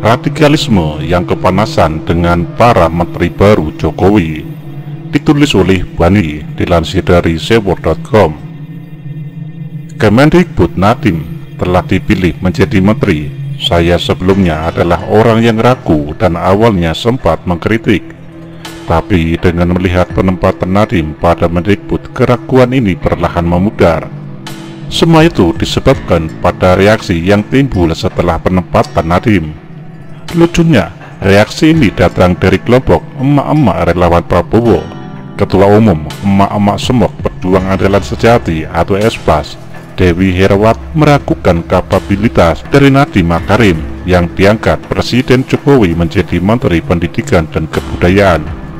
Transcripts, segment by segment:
Radikalisme yang kepanasan dengan para menteri baru Jokowi. Ditulis oleh Bani, dilansir dari Sewor.com. Kemendikbud Nadiem telah dipilih menjadi menteri. Saya sebelumnya adalah orang yang ragu dan awalnya sempat mengkritik. Tapi dengan melihat penempatan Nadiem pada Mendikbud, keraguan ini perlahan memudar. Semua itu disebabkan pada reaksi yang timbul setelah penempatan Nadiem. Lucunya, reaksi ini datang dari kelompok emak-emak relawan Prabowo. Ketua Umum Emak-emak Semok Pejuang Andalan Sejati atau ESPAS, Dewi Herawat, meragukan kapabilitas dari Nadiem Makarim yang diangkat Presiden Jokowi menjadi Menteri Pendidikan dan Kebudayaan.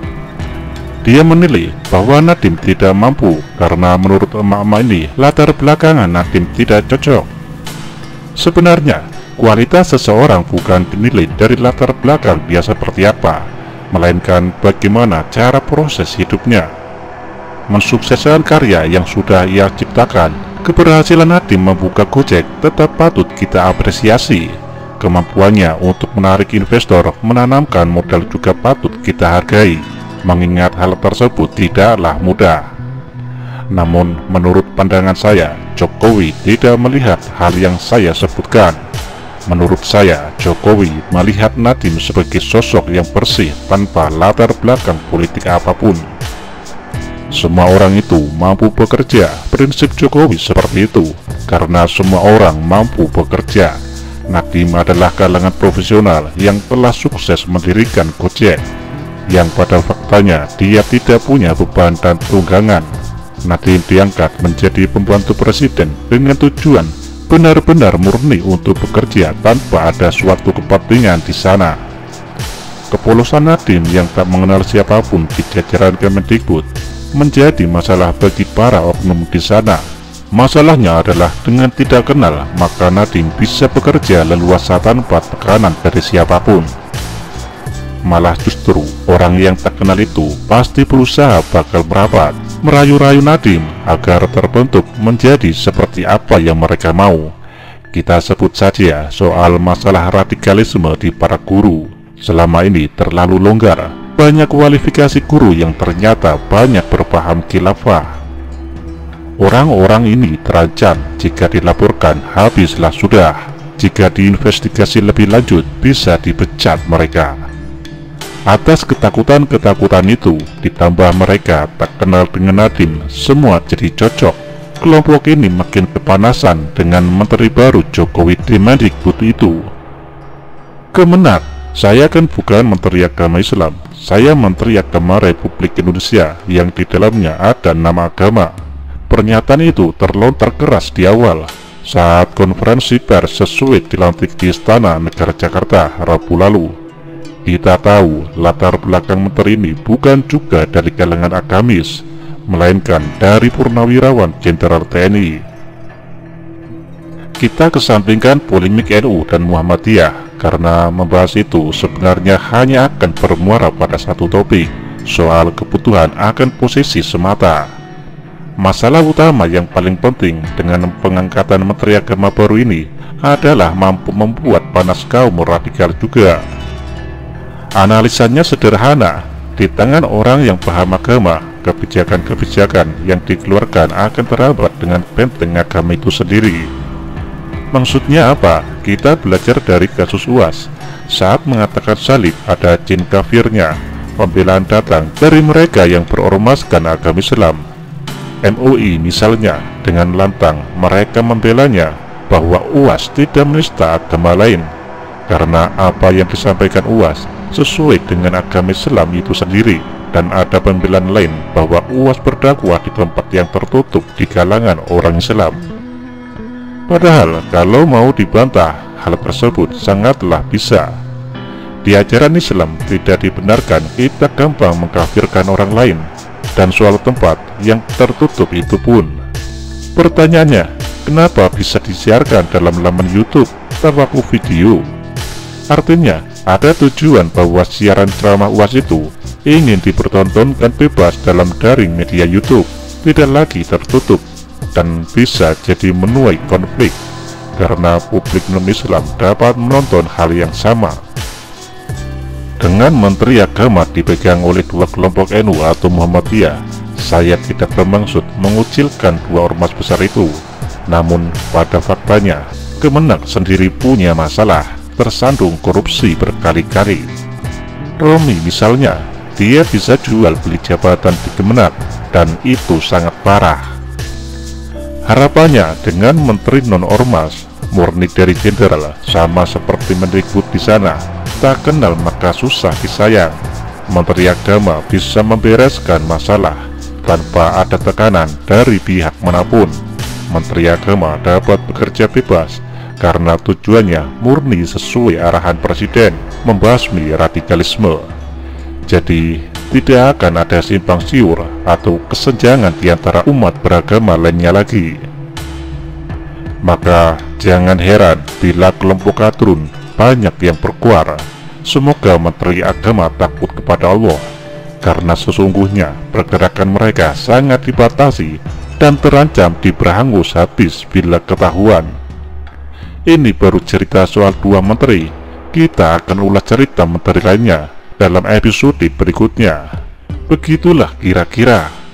Dia menilai bahwa Nadiem tidak mampu karena menurut emak-emak ini latar belakangan Nadiem tidak cocok. Sebenarnya, kualitas seseorang bukan dinilai dari latar belakang dia seperti apa, melainkan bagaimana cara proses hidupnya. Mensukseskan karya yang sudah ia ciptakan, keberhasilan Nadiem membuka Gojek tetap patut kita apresiasi. Kemampuannya untuk menarik investor, menanamkan modal juga patut kita hargai, mengingat hal tersebut tidaklah mudah. Namun menurut pandangan saya, Jokowi tidak melihat hal yang saya sebutkan. Menurut saya, Jokowi melihat Nadiem sebagai sosok yang bersih tanpa latar belakang politik apapun. Semua orang itu mampu bekerja, prinsip Jokowi seperti itu, karena semua orang mampu bekerja. Nadiem adalah kalangan profesional yang telah sukses mendirikan Gojek, yang pada faktanya dia tidak punya beban dan tunggangan. Nadiem diangkat menjadi pembantu presiden dengan tujuan benar-benar murni untuk bekerja tanpa ada suatu kepentingan di sana. Kepolosan Nadiem yang tak mengenal siapapun di jajaran Kemendikbud menjadi masalah bagi para oknum di sana. Masalahnya adalah dengan tidak kenal, maka Nadiem bisa bekerja leluasa tanpa tekanan dari siapapun. Malah justru orang yang tak kenal itu pasti berusaha bakal merapat, merayu-rayu Nadiem agar terbentuk menjadi seperti apa yang mereka mau. Kita sebut saja soal masalah radikalisme di para guru. Selama ini terlalu longgar, banyak kualifikasi guru yang ternyata banyak berpaham khilafah. Orang-orang ini terancam jika dilaporkan habislah sudah. Jika diinvestigasi lebih lanjut bisa dipecat mereka. Atas ketakutan-ketakutan itu, ditambah mereka tak kenal dengan Nadiem, semua jadi cocok. Kelompok ini makin kepanasan dengan menteri baru Jokowi di Mendikbud itu. Kemenak, saya kan bukan Menteri Agama Islam, saya Menteri Agama Republik Indonesia yang di dalamnya ada 6 agama. Pernyataan itu terlontar keras di awal saat konferensi pers sesuai dilantik di Istana Negara Jakarta Rabu lalu. Kita tahu latar belakang menteri ini bukan juga dari kalangan agamis, melainkan dari purnawirawan Jenderal TNI. Kita kesampingkan polemik NU dan Muhammadiyah, karena membahas itu sebenarnya hanya akan bermuara pada satu topik, soal kebutuhan akan posisi semata. Masalah utama yang paling penting dengan pengangkatan menteri agama baru ini adalah mampu membuat panas kaum radikal juga. Analisanya sederhana, di tangan orang yang paham agama, kebijakan-kebijakan yang dikeluarkan akan terhambat dengan benteng agama itu sendiri. Maksudnya apa? Kita belajar dari kasus UAS. Saat mengatakan salib ada jin kafirnya, pembelaan datang dari mereka yang berormaskan agama Islam. MUI misalnya, dengan lantang mereka membelanya bahwa UAS tidak menista agama lain, karena apa yang disampaikan UAS sesuai dengan agama Islam itu sendiri, dan ada pembelaan lain bahwa UAS berdakwah di tempat yang tertutup di kalangan orang Islam. Padahal kalau mau dibantah, hal tersebut sangatlah bisa. Di ajaran Islam tidak dibenarkan kita gampang mengkafirkan orang lain, dan soal tempat yang tertutup itu pun. Pertanyaannya, kenapa bisa disiarkan dalam laman YouTube tanpa video? Artinya, ada tujuan bahwa siaran ceramah UAS itu ingin dipertontonkan bebas dalam daring media YouTube, tidak lagi tertutup, dan bisa jadi menuai konflik, karena publik non-Islam dapat menonton hal yang sama. Dengan Menteri Agama dipegang oleh dua kelompok NU atau Muhammadiyah, saya tidak bermaksud mengucilkan dua ormas besar itu. Namun pada faktanya, Kemenak sendiri punya masalah, tersandung korupsi berkali-kali. Romi misalnya, dia bisa jual beli jabatan di Kemenak, dan itu sangat parah. Harapannya dengan menteri non-ormas, murni dari jenderal, sama seperti Mendikbud di sana, tak kenal maka susah disayang. Menteri Agama bisa membereskan masalah tanpa ada tekanan dari pihak manapun. Menteri Agama dapat bekerja bebas karena tujuannya murni sesuai arahan Presiden, membasmi radikalisme. Jadi tidak akan ada simpang siur atau kesenjangan di antara umat beragama lainnya lagi. Maka jangan heran bila kelompok Kadrun banyak yang berkuar. Semoga Menteri Agama takut kepada Allah, karena sesungguhnya pergerakan mereka sangat dibatasi dan terancam diberangus habis bila ketahuan. Ini baru cerita soal dua menteri. Kita akan ulas cerita menteri lainnya dalam episode berikutnya. Begitulah kira-kira.